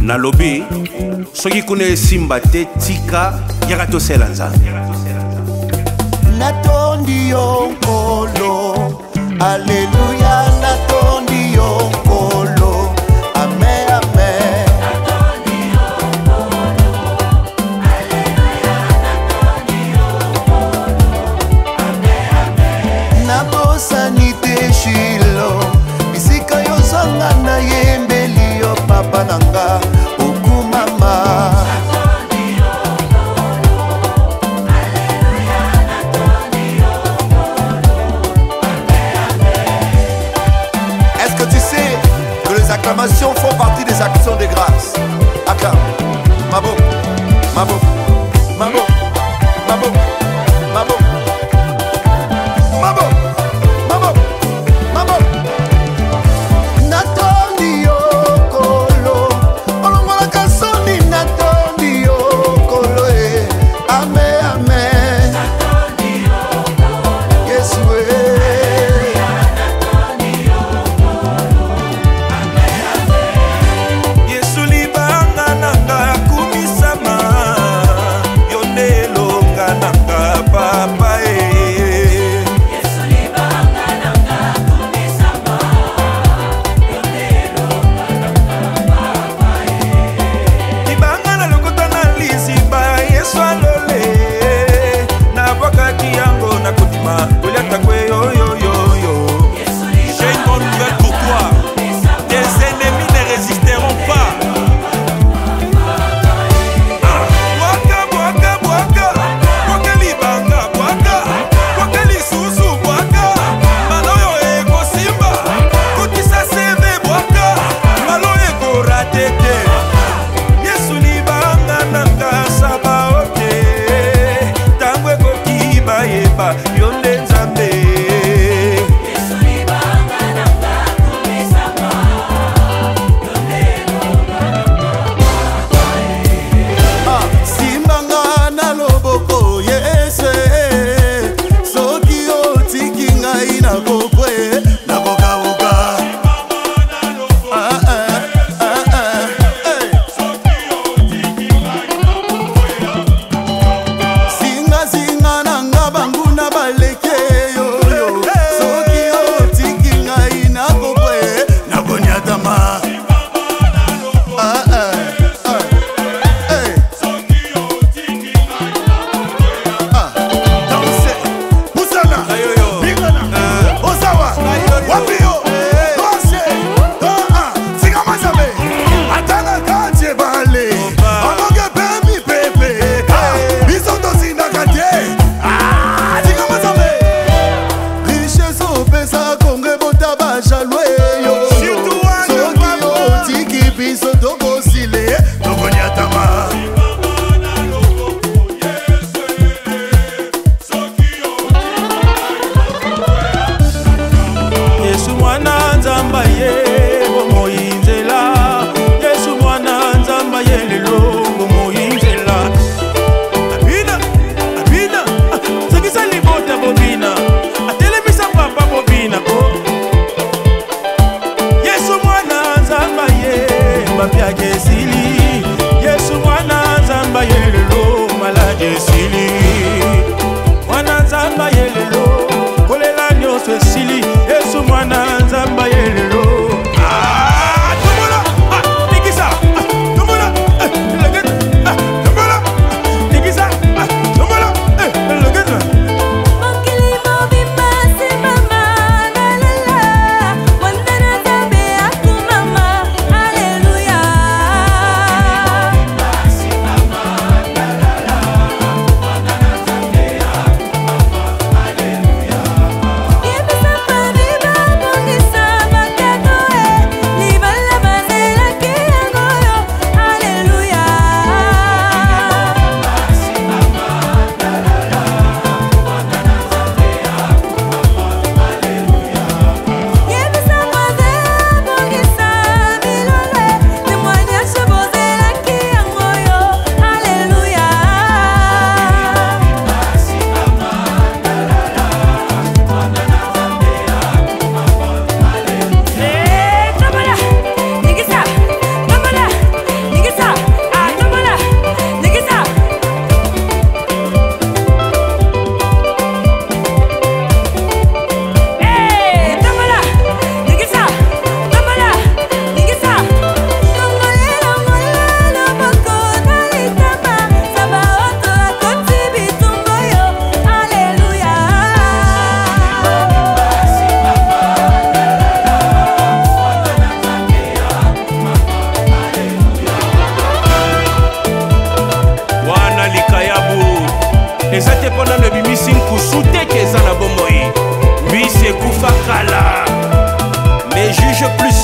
nalobi soki kuna esimba te tika yaka tosela nzambe. Natondi yo nkolo, Alleluia, natondi yo nkolo, amen, amen. Natondi yo nkolo, Alleluia, natondi yo nkolo, amen, amen. Nabosani te Shilo, bisika yo zanga na yembeli yo papa nanga, okumama. Les acclamations font partie des actions de grâce. Acclame. Mabo, mabo, mabo, mabo, mabo, mabo, mabo, mabo. Natondi yo kolo, olongola kasoni natondi yo kolo, amen, amen. Natondi yo kolo, Yesu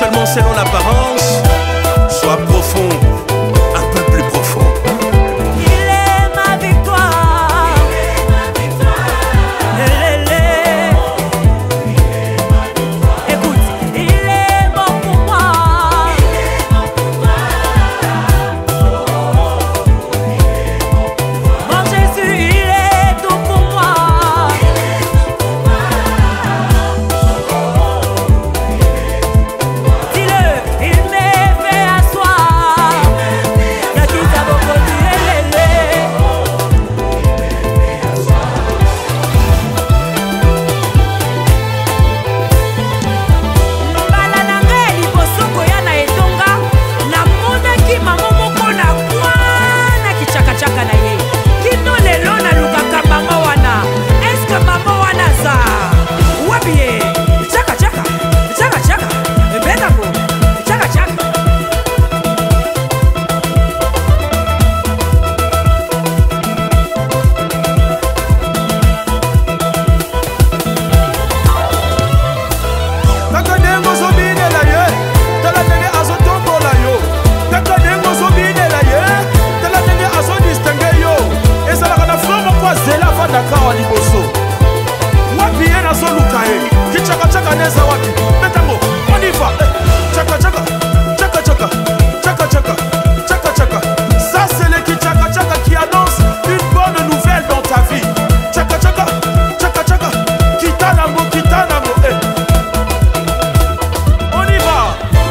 seulement selon l'apparence, soit profond, un peu plus profond. Il est ma victoire. Écoute, il est bon pour moi. Mon Jésus, il est tout pour moi. Dis-le, il m'est fait asseoir. Y'a qui t'a beaucoup dit, mbala na ngai liboso koya na etonga, namonaki mama moko na kwana kichakachaka na ye. Kino lelo nalukaka mama wana. Eske mama wana za wapi ye? Chakachaka, chakachaka, ebetako, chakachaka. Kaka dengo zobinela ye, tala ndenge azotombola yo. Kaka dengo zobinela ye, tala ndenge azodistingue yo. Ezalaka na flo moko azela afandaka awa liboso. Wapi ye nazoluka ye, kichakachaka neza wapi? Betango, on y va. Chakachaka, chakachaka, chakachaka, chakachaka. Ça c'est le kichakachaka qui annonce une bonne nouvelle dans ta vie. Chakachaka, chakachaka, kitanamo, kitanamo, eh. On y va.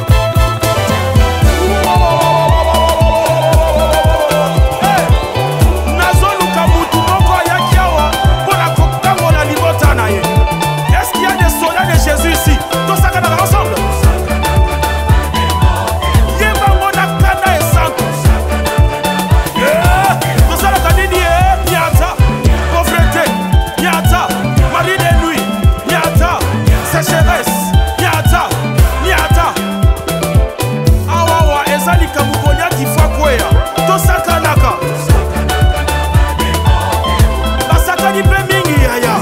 Hey. Nazoluka mutu moko ayaki awa mpona kokangola libota na ye. Est-ce qu'il y a des soldats de Jésus ici? Tosakanaka ensemble. Yebango na kanda esantu. Tosalaka nini ye? Nyata, pauvreté, nyata, mari de nuit, nyata, sécheresse, nyata, nyata. Awawa ezali kamukonya kifwa kweya. Tosakanaka. Basakani mpe mingi yaya.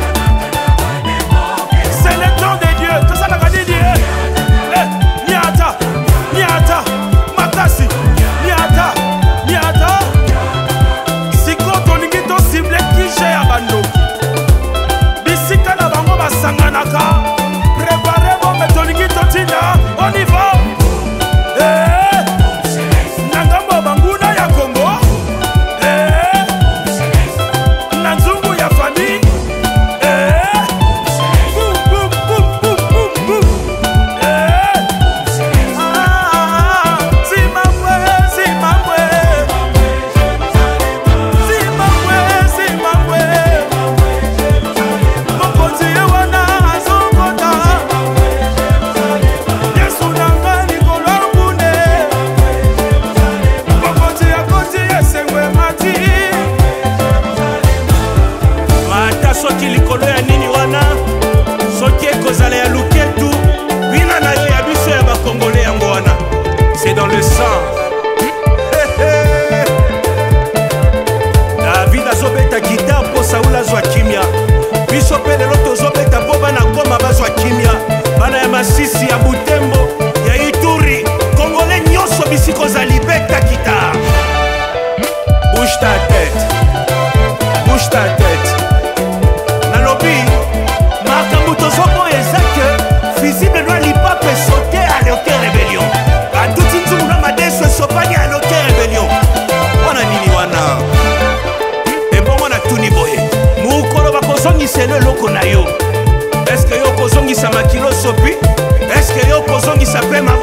C'est le temps de Dieu. Tosalaka nini ye? Nyata, nyata, makasi, nyata, nyata. Siko tolingi tosible kije ya bandoki. Bisika na bango basanganaka. Préparez bombe tolingi totinda. On y va. Na ngambo banguna ya Congo. Na nzungu ya famille. Boum, boum, boum, boum, boum, boum. Zimbabwe, Zimbabwe. Zimbabwe, Zimbabwe. Mokonzi ye wana azokota. Yesu nanga likolo ya nkune. Mokonzi akoti esengwe mati. Mata soki likolo ya nini wana, soki ekozala ya luketu, bina na yo ya biso ya bakongole yango wana. C'est dans le sang. David azobeta guitare mpo Saul azwa kimia. Biso mpe lelo tozobeta mpo bana Goma bazwa kimia. Bana ya Masisi, ya Butembo, ya Ituri, Congolais nyonso bisika ozali beta guitare. Bouge ta tête, bouge ta tête. Nalobi, makambo tozobo eza que visible doit lipa peut sauter à l'aucun rébellion. A tout nzungu na madeso esopani à l'aucun rébellion. Wana nini wana? Ebongo na tuni boye. Mukolo bakozongisa eloko na yo. Est-ce que yo kozongisa makilo sopi? Est-ce que yo kozongisa pe